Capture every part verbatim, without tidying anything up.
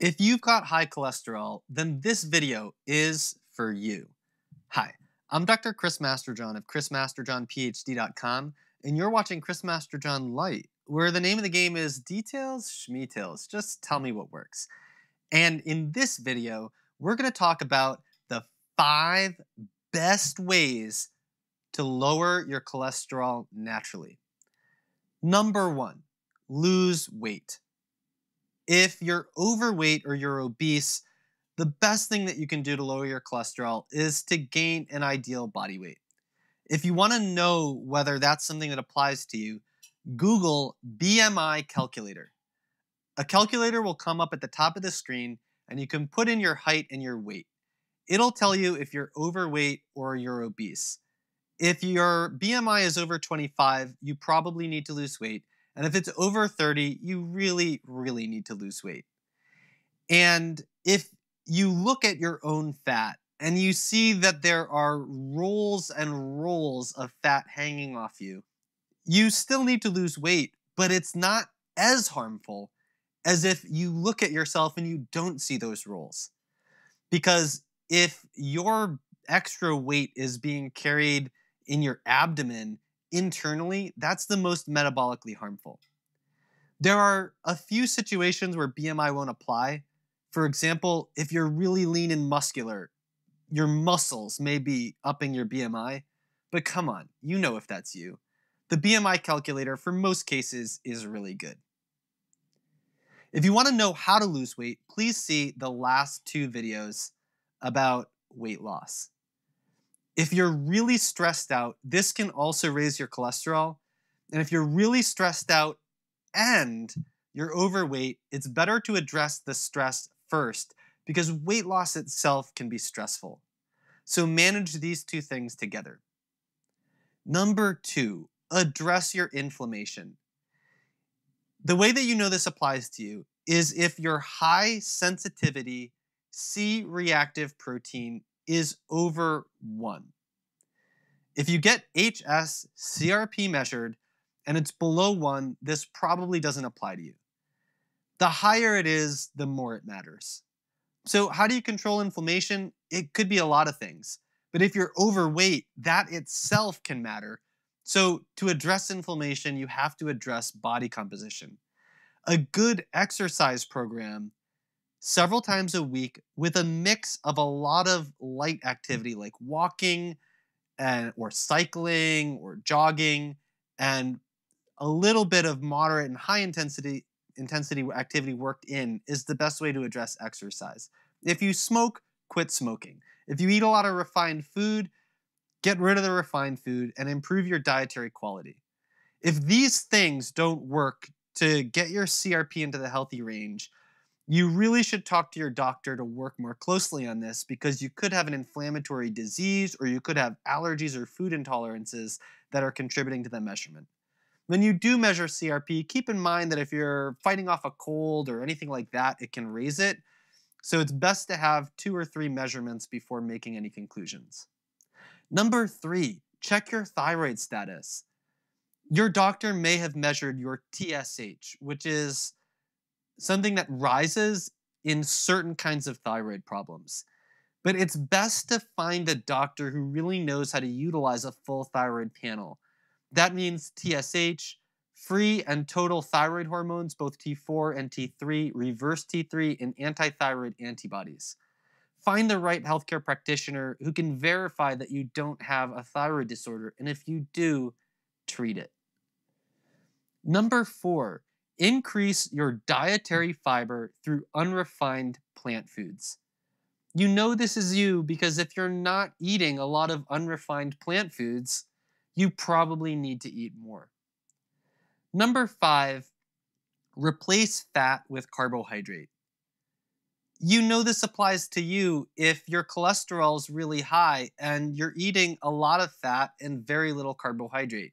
If you've got high cholesterol, then this video is for you. Hi, I'm Doctor Chris Masterjohn of chris masterjohn p h d dot com, and you're watching Chris Masterjohn Light, where the name of the game is Details Schmeetails. Just tell me what works. And in this video, we're going to talk about the five best ways to lower your cholesterol naturally. Number one, lose weight. If you're overweight or you're obese, the best thing that you can do to lower your cholesterol is to gain an ideal body weight. If you want to know whether that's something that applies to you, Google B M I calculator. A calculator will come up at the top of the screen and you can put in your height and your weight. It'll tell you if you're overweight or you're obese. If your B M I is over twenty-five, you probably need to lose weight. And if it's over thirty, you really, really need to lose weight. And if you look at your own fat and you see that there are rolls and rolls of fat hanging off you, you still need to lose weight, but it's not as harmful as if you look at yourself and you don't see those rolls. Because if your extra weight is being carried in your abdomen internally, that's the most metabolically harmful. There are a few situations where B M I won't apply. For example, if you're really lean and muscular, your muscles may be upping your B M I, but come on, you know if that's you. The B M I calculator for most cases is really good. If you want to know how to lose weight, please see the last two videos about weight loss. If you're really stressed out, this can also raise your cholesterol. And if you're really stressed out and you're overweight, it's better to address the stress first because weight loss itself can be stressful. So manage these two things together. Number two, address your inflammation. The way that you know this applies to you is if your high sensitivity C-reactive protein is over one. If you get H S C R P measured and it's below one, this probably doesn't apply to you. The higher it is, the more it matters. So how do you control inflammation? It could be a lot of things. But if you're overweight, that itself can matter. So to address inflammation, you have to address body composition. A good exercise program several times a week with a mix of a lot of light activity like walking and or cycling or jogging and a little bit of moderate and high intensity intensity activity worked in is the best way to address exercise. If you smoke, quit smoking. If you eat a lot of refined food, get rid of the refined food and improve your dietary quality. If these things don't work to get your C R P into the healthy range, you really should talk to your doctor to work more closely on this because you could have an inflammatory disease or you could have allergies or food intolerances that are contributing to the measurement. When you do measure C R P, keep in mind that if you're fighting off a cold or anything like that, it can raise it. So it's best to have two or three measurements before making any conclusions. Number three, check your thyroid status. Your doctor may have measured your T S H, which is something that rises in certain kinds of thyroid problems. But it's best to find a doctor who really knows how to utilize a full thyroid panel. That means T S H, free and total thyroid hormones, both T four and T three, reverse T three, and antithyroid antibodies. Find the right healthcare practitioner who can verify that you don't have a thyroid disorder, and if you do, treat it. Number four, increase your dietary fiber through unrefined plant foods. You know this is you because if you're not eating a lot of unrefined plant foods, you probably need to eat more. Number five, replace fat with carbohydrate. You know this applies to you if your cholesterol is really high and you're eating a lot of fat and very little carbohydrate.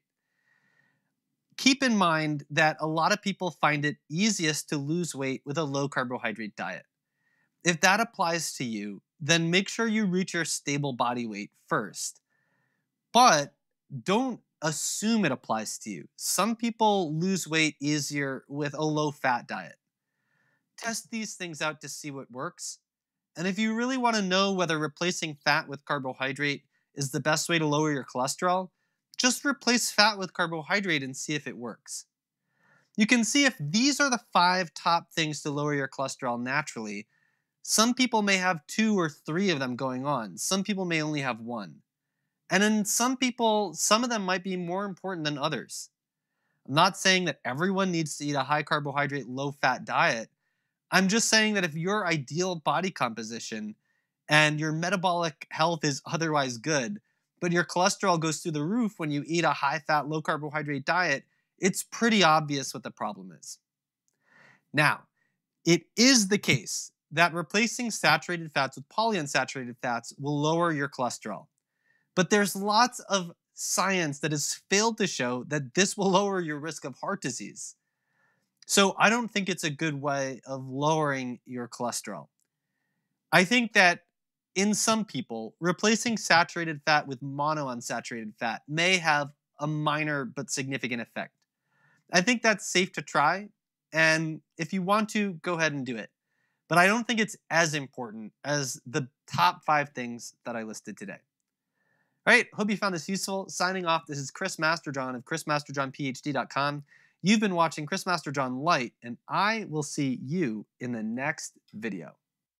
Keep in mind that a lot of people find it easiest to lose weight with a low carbohydrate diet. If that applies to you, then make sure you reach your stable body weight first. But don't assume it applies to you. Some people lose weight easier with a low-fat diet. test these things out to see what works. And if you really want to know whether replacing fat with carbohydrate is the best way to lower your cholesterol, just replace fat with carbohydrate and see if it works. You can see if these are the five top things to lower your cholesterol naturally. Some people may have two or three of them going on. Some people may only have one. And in some people, some of them might be more important than others. I'm not saying that everyone needs to eat a high carbohydrate, low fat diet. I'm just saying that if your ideal body composition and your metabolic health is otherwise good, but your cholesterol goes through the roof when you eat a high fat, low carbohydrate diet, it's pretty obvious what the problem is. Now, it is the case that replacing saturated fats with polyunsaturated fats will lower your cholesterol. But there's lots of science that has failed to show that this will lower your risk of heart disease. So I don't think it's a good way of lowering your cholesterol. I think that in some people, replacing saturated fat with monounsaturated fat may have a minor but significant effect. I think that's safe to try, and if you want to, go ahead and do it. But I don't think it's as important as the top five things that I listed today. All right, hope you found this useful. Signing off, this is Chris Masterjohn of Chris Masterjohn P H D dot com. You've been watching Chris Masterjohn Light, and I will see you in the next video.